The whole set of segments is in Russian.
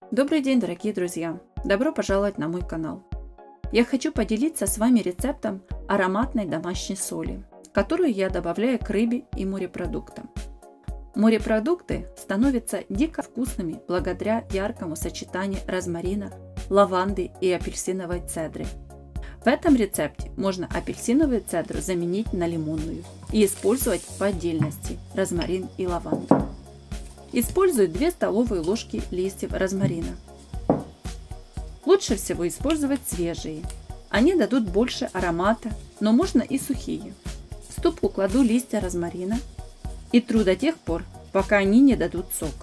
Добрый день, дорогие друзья! Добро пожаловать на мой канал! Я хочу поделиться с вами рецептом ароматной домашней соли, которую я добавляю к рыбе и морепродуктам. Морепродукты становятся дико вкусными благодаря яркому сочетанию розмарина, лаванды и апельсиновой цедры. В этом рецепте можно апельсиновую цедру заменить на лимонную и использовать по отдельности розмарин и лаванду. Использую 2 столовые ложки листьев розмарина. Лучше всего использовать свежие. Они дадут больше аромата, но можно и сухие. В ступку кладу листья розмарина и тру до тех пор, пока они не дадут сок.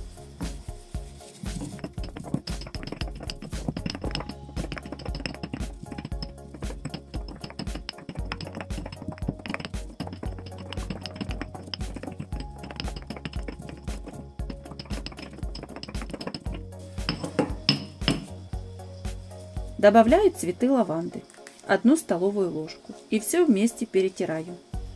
Добавляю цветы лаванды, 1 столовую ложку, и все вместе перетираю.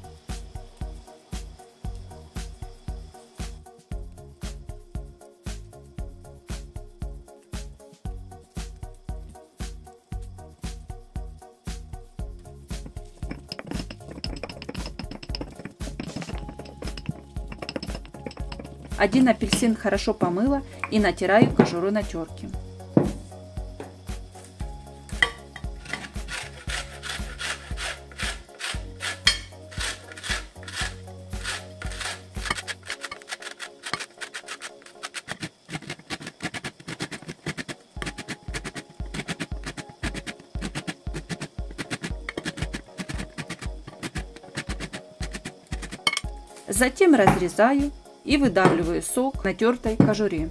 Один апельсин хорошо помыла и натираю кожуру на терке. Затем разрезаю и выдавливаю сок в натертой кожуре.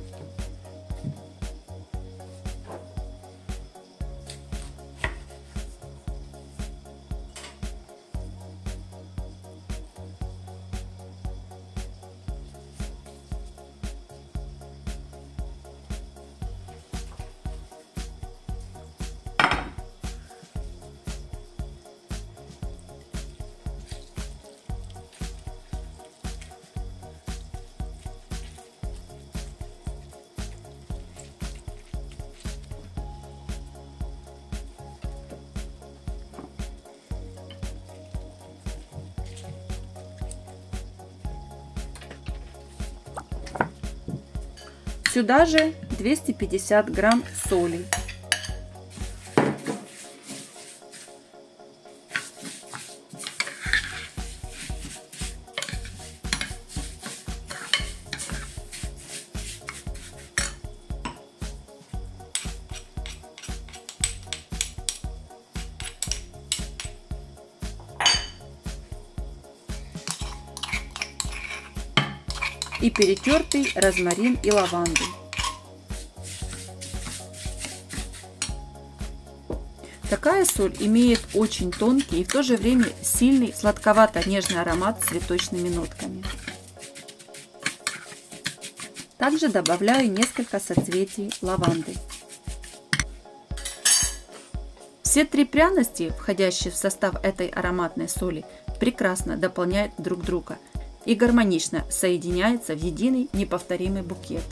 Сюда же 250 грамм соли. И перетертый розмарин и лаванду. Такая соль имеет очень тонкий и в то же время сильный сладковато-нежный аромат с цветочными нотками. Также добавляю несколько соцветий лаванды. Все 3 пряности, входящие в состав этой ароматной соли, прекрасно дополняют друг друга и гармонично соединяется в единый неповторимый букет.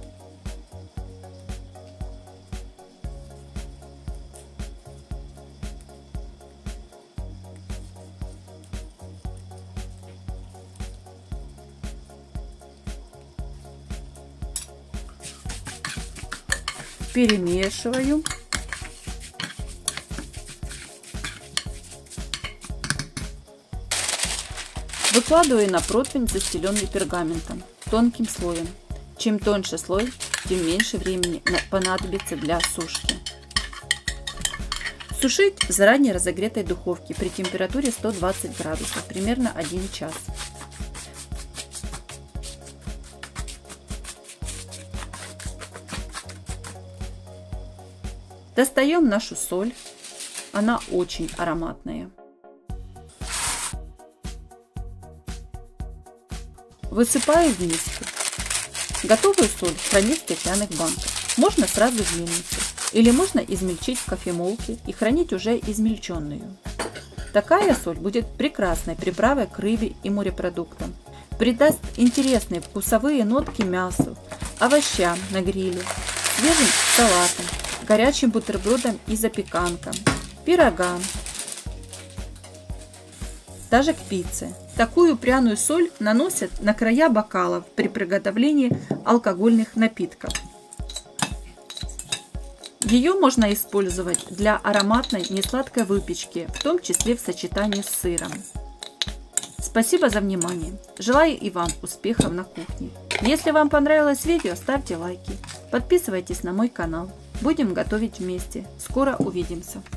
Перемешиваю. Выкладываю на противень, застеленный пергаментом, тонким слоем. Чем тоньше слой, тем меньше времени понадобится для сушки. Сушить в заранее разогретой духовке при температуре 120 градусов, примерно 1 час. Достаем нашу соль, она очень ароматная. Высыпаю в миску. Готовую соль хранить в стеклянных банках. Можно сразу в мельницу, или можно измельчить в кофемолке и хранить уже измельченную. Такая соль будет прекрасной приправой к рыбе и морепродуктам. Придаст интересные вкусовые нотки мясу, овощам на гриле, свежим салатам, горячим бутербродам и запеканкам, пирогам, даже к пицце. Такую пряную соль наносят на края бокалов при приготовлении алкогольных напитков. Ее можно использовать для ароматной несладкой выпечки, в том числе в сочетании с сыром. Спасибо за внимание. Желаю и вам успехов на кухне. Если вам понравилось видео, ставьте лайки. Подписывайтесь на мой канал. Будем готовить вместе. Скоро увидимся.